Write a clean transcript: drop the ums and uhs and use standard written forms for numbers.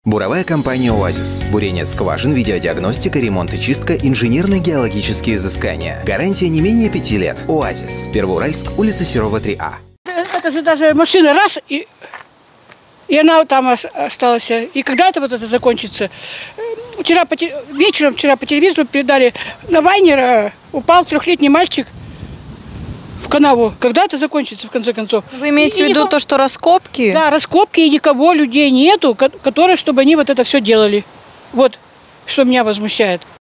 Буровая компания «Оазис». Бурение скважин, видеодиагностика, ремонт и чистка, инженерно-геологические изыскания. Гарантия не менее 5 лет. «Оазис». Первоуральск, улица Серова, 3А. Это же даже машина раз, и она там осталась. И когда это закончится? Вечером вчера по телевизору передали, на Вайнера упал 3-летний мальчик в канаву. Когда это закончится, в конце концов? Вы имеете в виду то, что раскопки? Да, раскопки, и никого, людей нету, которые, чтобы они вот это все делали. Вот, что меня возмущает.